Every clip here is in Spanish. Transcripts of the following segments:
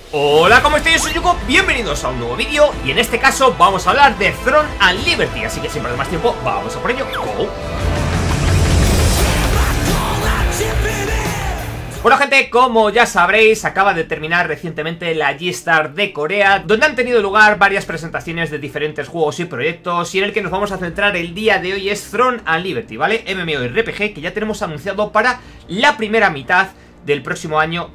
Hola, ¿cómo estáis? Yo soy Yuko, bienvenidos a un nuevo vídeo. Y en este caso vamos a hablar de Throne and Liberty. Así que sin perder más tiempo, vamos a por ello. ¡Go! Bueno, gente, como ya sabréis, acaba de terminar recientemente la G-Star de Corea, donde han tenido lugar varias presentaciones de diferentes juegos y proyectos, y en el que nos vamos a centrar el día de hoy es Throne and Liberty, ¿vale? MMORPG que ya tenemos anunciado para la primera mitad del próximo año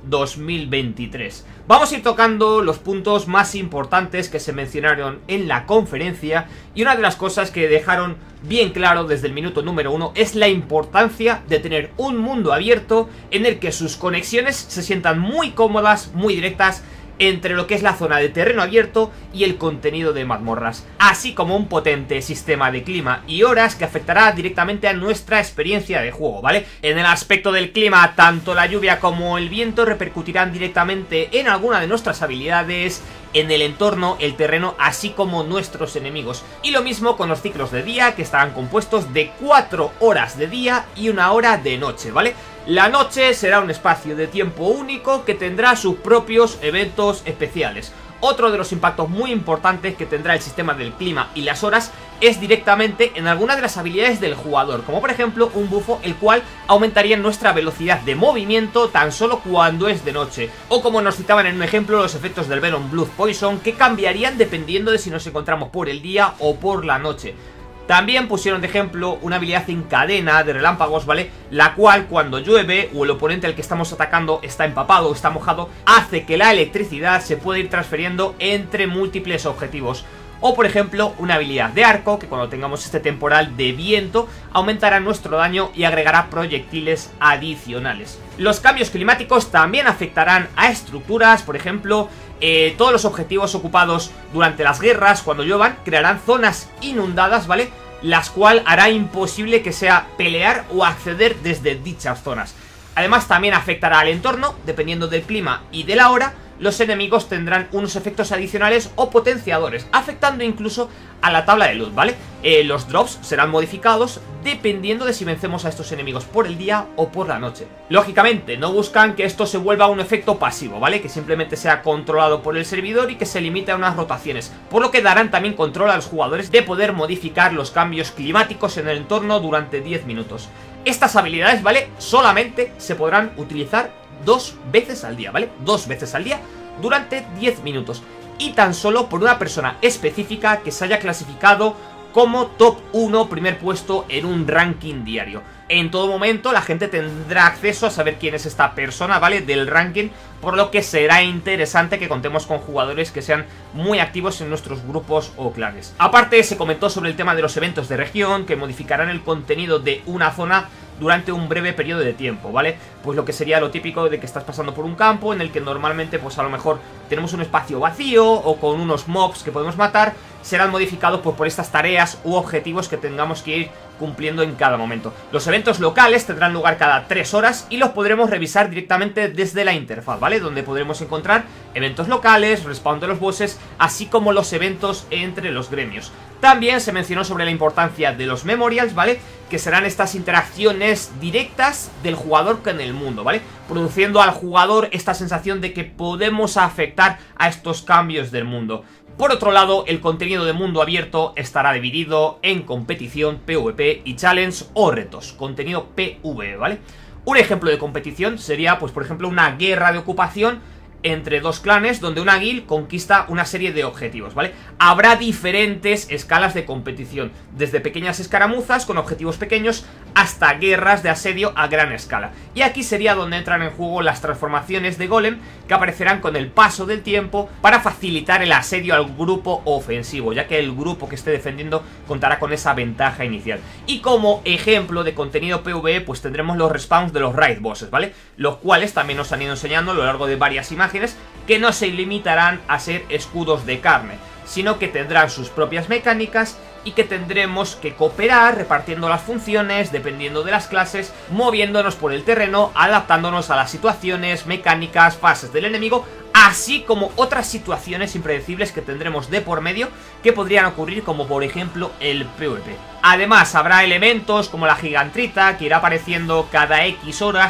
2023. Vamos a ir tocando los puntos más importantes que se mencionaron en la conferencia, y una de las cosas que dejaron bien claro desde el minuto número 1 es la importancia de tener un mundo abierto en el que sus conexiones se sientan muy cómodas, muy directas entre lo que es la zona de terreno abierto y el contenido de mazmorras, así como un potente sistema de clima y horas que afectará directamente a nuestra experiencia de juego, ¿vale? En el aspecto del clima, tanto la lluvia como el viento repercutirán directamente en alguna de nuestras habilidades, en el entorno, el terreno, así como nuestros enemigos. Y lo mismo con los ciclos de día, que estarán compuestos de 4 horas de día y 1 hora de noche, ¿vale? La noche será un espacio de tiempo único que tendrá sus propios eventos especiales. Otro de los impactos muy importantes que tendrá el sistema del clima y las horas es directamente en alguna de las habilidades del jugador, como por ejemplo un bufo el cual aumentaría nuestra velocidad de movimiento tan solo cuando es de noche, o como nos citaban en un ejemplo los efectos del Venom Blood Poison, que cambiarían dependiendo de si nos encontramos por el día o por la noche. También pusieron de ejemplo una habilidad en cadena de relámpagos, ¿vale? La cual cuando llueve o el oponente al que estamos atacando está empapado o está mojado, hace que la electricidad se pueda ir transfiriendo entre múltiples objetivos. O por ejemplo una habilidad de arco que cuando tengamos este temporal de viento aumentará nuestro daño y agregará proyectiles adicionales. Los cambios climáticos también afectarán a estructuras, por ejemplo todos los objetivos ocupados durante las guerras cuando lluevan crearán zonas inundadas, ¿vale? Las cuales hará imposible que sea pelear o acceder desde dichas zonas. Además también afectará al entorno, dependiendo del clima y de la hora. Los enemigos tendrán unos efectos adicionales o potenciadores, afectando incluso a la tabla de loot, ¿vale? Los drops serán modificados dependiendo de si vencemos a estos enemigos por el día o por la noche. Lógicamente, no buscan que esto se vuelva un efecto pasivo, ¿vale? Que simplemente sea controlado por el servidor y que se limite a unas rotaciones, por lo que darán también control a los jugadores de poder modificar los cambios climáticos en el entorno durante 10 minutos. Estas habilidades, ¿vale? Solamente se podrán utilizar 2 veces al día, ¿vale? 2 veces al día durante 10 minutos. Y tan solo por una persona específica que se haya clasificado como top 1, primer puesto en un ranking diario. En todo momento la gente tendrá acceso a saber quién es esta persona, ¿vale? Del ranking, por lo que será interesante que contemos con jugadores que sean muy activos en nuestros grupos o clanes. Aparte se comentó sobre el tema de los eventos de región que modificarán el contenido de una zona durante un breve periodo de tiempo, ¿vale? Pues lo que sería lo típico de que estás pasando por un campo en el que normalmente pues a lo mejor tenemos un espacio vacío o con unos mobs que podemos matar, serán modificados pues por estas tareas u objetivos que tengamos que ir cumpliendo en cada momento. Los eventos locales tendrán lugar cada 3 horas y los podremos revisar directamente desde la interfaz, ¿vale? Donde podremos encontrar eventos locales, respawn de los bosses, así como los eventos entre los gremios. También se mencionó sobre la importancia de los memorials, ¿vale? Que serán estas interacciones directas del jugador con el mundo, ¿vale? Produciendo al jugador esta sensación de que podemos afectar a estos cambios del mundo. Por otro lado, el contenido de mundo abierto estará dividido en competición, PvP y challenge o retos, contenido PvE, ¿vale? Un ejemplo de competición sería, pues por ejemplo, una guerra de ocupación entre 2 clanes donde una guild conquista una serie de objetivos, ¿vale? Habrá diferentes escalas de competición, desde pequeñas escaramuzas con objetivos pequeños hasta guerras de asedio a gran escala. Y aquí sería donde entran en juego las transformaciones de golem que aparecerán con el paso del tiempo para facilitar el asedio al grupo ofensivo, ya que el grupo que esté defendiendo contará con esa ventaja inicial. Y como ejemplo de contenido PvE, pues tendremos los respawns de los raid bosses, ¿vale? Los cuales también nos han ido enseñando a lo largo de varias imágenes que no se limitarán a ser escudos de carne, sino que tendrán sus propias mecánicas y que tendremos que cooperar repartiendo las funciones dependiendo de las clases, moviéndonos por el terreno, adaptándonos a las situaciones, mecánicas, fases del enemigo, así como otras situaciones impredecibles que tendremos de por medio que podrían ocurrir, como por ejemplo el PvP. Además habrá elementos como la gigantrita que irá apareciendo cada X horas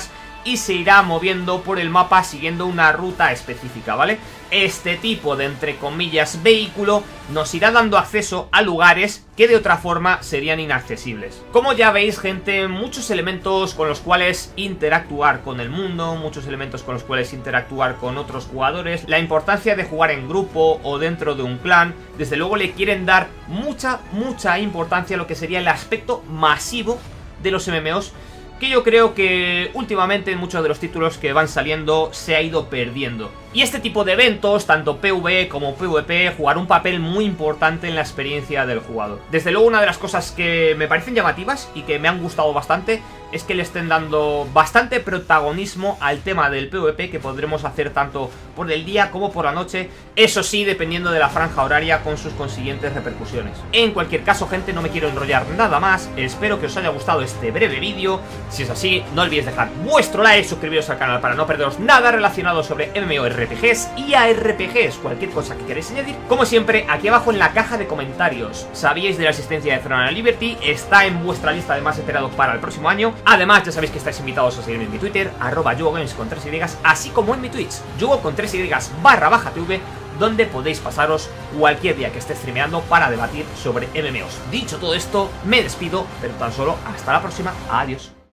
y se irá moviendo por el mapa siguiendo una ruta específica, ¿vale? Este tipo de, entre comillas, vehículo nos irá dando acceso a lugares que de otra forma serían inaccesibles. Como ya veis, gente, muchos elementos con los cuales interactuar con el mundo, muchos elementos con los cuales interactuar con otros jugadores, la importancia de jugar en grupo o dentro de un clan, desde luego le quieren dar mucha importancia a lo que sería el aspecto masivo de los MMOs, que yo creo que últimamente en muchos de los títulos que van saliendo se ha ido perdiendo. Y este tipo de eventos, tanto PvE como PvP, jugará un papel muy importante en la experiencia del jugador. Desde luego, una de las cosas que me parecen llamativas y que me han gustado bastante es que le estén dando bastante protagonismo al tema del PvP, que podremos hacer tanto por el día como por la noche, eso sí, dependiendo de la franja horaria, con sus consiguientes repercusiones. En cualquier caso, gente, no me quiero enrollar nada más, espero que os haya gustado este breve vídeo. Si es así, no olvidéis dejar vuestro like, suscribiros al canal para no perderos nada relacionado sobre MMORPGs y ARPGs, cualquier cosa que queréis añadir. Como siempre, aquí abajo en la caja de comentarios, ¿sabíais de la existencia de Throne and Liberty? Está en vuestra lista de más esperados para el próximo año. Además, ya sabéis que estáis invitados a seguirme en mi Twitter, @yugogames con 3y, así como en mi Twitch, Yugo con 3y_TV, donde podéis pasaros cualquier día que esté streameando para debatir sobre MMOs. Dicho todo esto, me despido, pero tan solo hasta la próxima. Adiós.